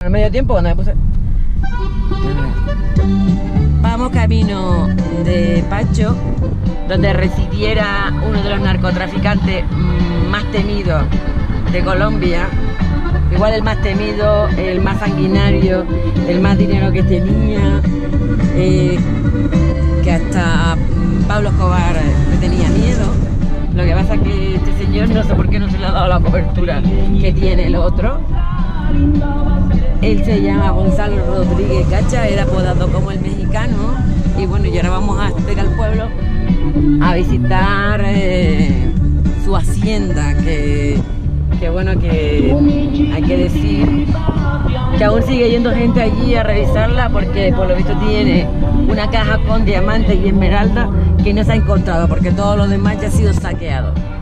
Al medio tiempo, cuando me puse... Vamos camino de Pacho, donde residiera uno de los narcotraficantes más temidos de Colombia. Igual el más temido, el más sanguinario, el más dinero que tenía, que hasta Pablo Escobar le tenía miedo. Lo que pasa es que este señor no sé por qué no se le ha dado la cobertura que tiene el otro. Él se llama Gonzalo Rodríguez Cacha, era apodado como el mexicano. Y bueno, y ahora vamos a ir al pueblo a visitar su hacienda, que bueno, que hay que decir que aún sigue yendo gente allí a revisarla, porque por lo visto tiene una caja con diamantes y esmeraldas que no se ha encontrado, porque todo lo demás ya ha sido saqueado.